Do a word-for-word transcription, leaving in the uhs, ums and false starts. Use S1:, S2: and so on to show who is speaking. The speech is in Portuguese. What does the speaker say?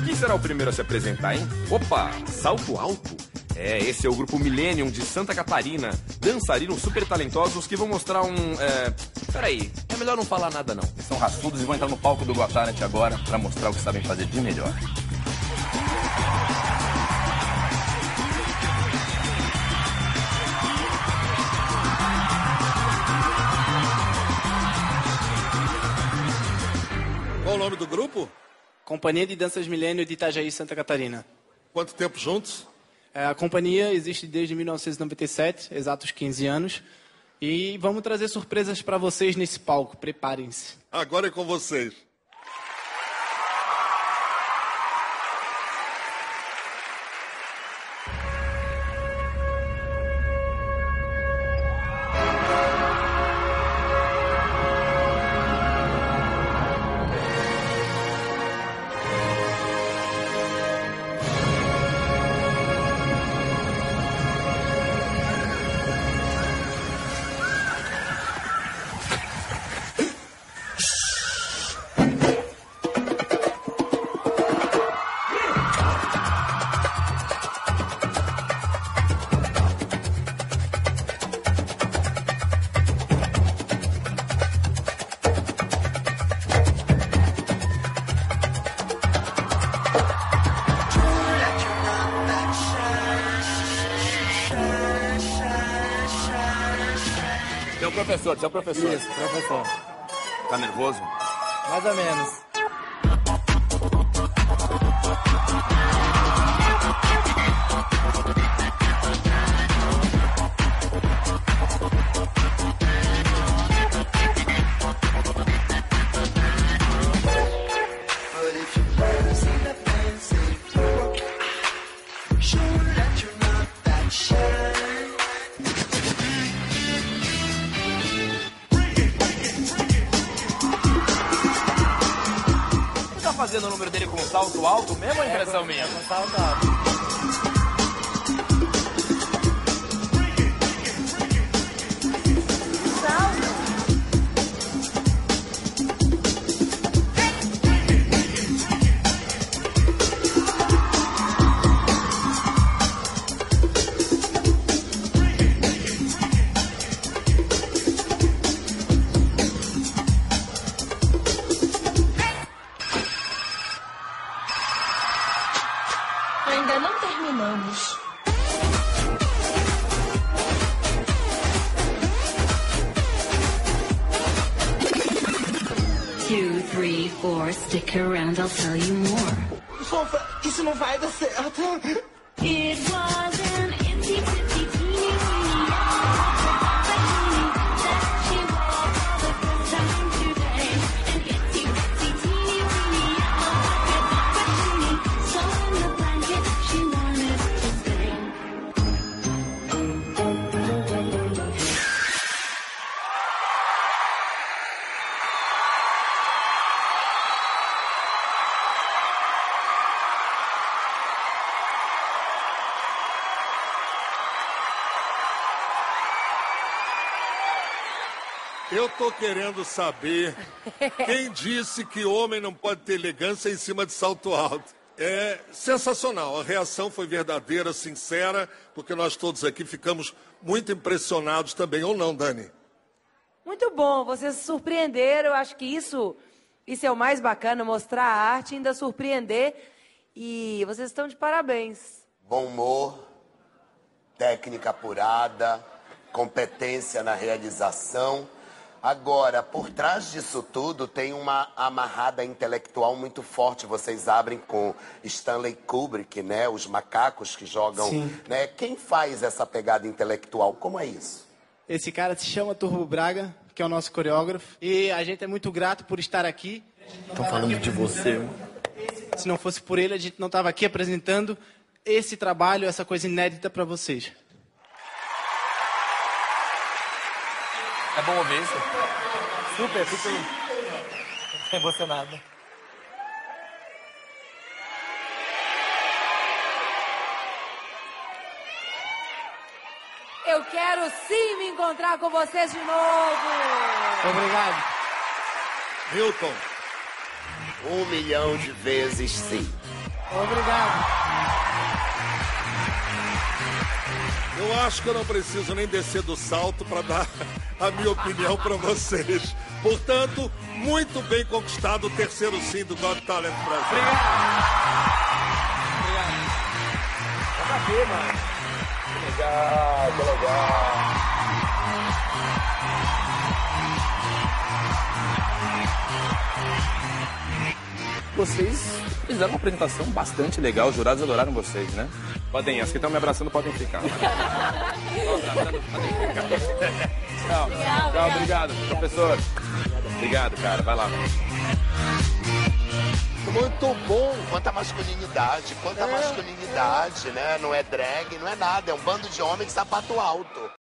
S1: Quem será o primeiro a se apresentar, hein? Opa, Salto Alto. É, esse é o grupo Millennium de Santa Catarina. Dançarinos super talentosos que vão mostrar um... É... Peraí, é melhor não falar nada não.
S2: Eles são raçudos e vão entrar no palco do Got Talent agora pra mostrar o que sabem fazer de melhor.
S3: Qual o nome do grupo?
S4: Companhia de Danças Milênio de Itajaí, Santa Catarina.
S3: Quanto tempo juntos?
S4: É, a companhia existe desde mil novecentos e noventa e sete, exatos quinze anos. E vamos trazer surpresas para vocês nesse palco. Preparem-se.
S3: Agora é com vocês.
S2: Seu professor, seu professor.
S4: Isso, professor.
S2: Tá nervoso?
S4: Mais ou menos.
S2: Fazendo o número dele com um salto alto mesmo, ou é impressão minha?
S4: Com salto alto.
S5: Ainda não terminamos.
S6: Two, three, four, stick around, I'll tell you more.
S7: Fofa, isso não vai dar certo.
S6: It was an itsy bitsy teeny weeny yellow that she wore for the first time today. An itsy bitsy teeny weeny yellow so in the blanket she wanted to stay.
S3: Eu tô querendo saber quem disse que homem não pode ter elegância em cima de salto alto. É sensacional, a reação foi verdadeira, sincera, porque nós todos aqui ficamos muito impressionados também, ou não, Dani?
S8: Muito bom, vocês se surpreenderam, eu acho que isso, isso é o mais bacana, mostrar a arte e ainda surpreender, e vocês estão de parabéns.
S9: Bom humor, técnica apurada, competência na realização. Agora, por trás disso tudo, tem uma amarrada intelectual muito forte. Vocês abrem com Stanley Kubrick, né? Os macacos que jogam,
S4: Sim.
S9: né? Quem faz essa pegada intelectual? Como é isso?
S4: Esse cara se chama Turbo Braga, que é o nosso coreógrafo. E a gente é muito grato por estar aqui.
S2: Estão falando de você.
S4: Se não fosse por ele, a gente não estava aqui apresentando esse trabalho, essa coisa inédita para vocês.
S2: É bom ouvir isso?
S4: Super, fico emocionado.
S8: Eu quero sim me encontrar com vocês de novo.
S4: Obrigado.
S3: Hilton.
S9: Um milhão de vezes sim.
S4: Obrigado.
S3: Eu acho que eu não preciso nem descer do salto para dar a minha opinião para vocês. Portanto, muito bem conquistado o terceiro sim do Got Talent Brasil.
S2: Tá aqui, mano. Que legal, que legal. Vocês fizeram uma apresentação bastante legal, os jurados adoraram vocês, né?
S1: Podem, as que estão me abraçando podem ficar.
S2: Tchau, tchau, obrigado, professor.
S1: Obrigado, cara. Vai lá.
S9: Muito bom. Quanta masculinidade, quanta masculinidade, né? Não é drag, não é nada. É um bando de homem de sapato alto.